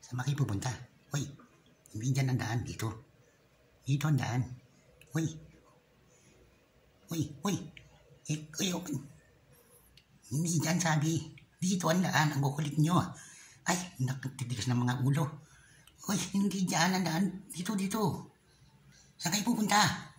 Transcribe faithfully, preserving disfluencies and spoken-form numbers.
Saan ba kayo pupunta? Hoy, hindi dyan ang daan. Dito. Dito ang daan. Hoy. Hoy, hoy. Eh, kayo. Hindi dyan sabi. Dito ang daan. Ang kukulit nyo. Ay, nakatitigas ng mga ulo. Hoy, hindi dyan ang daan. Dito, dito. Saan kayo pupunta?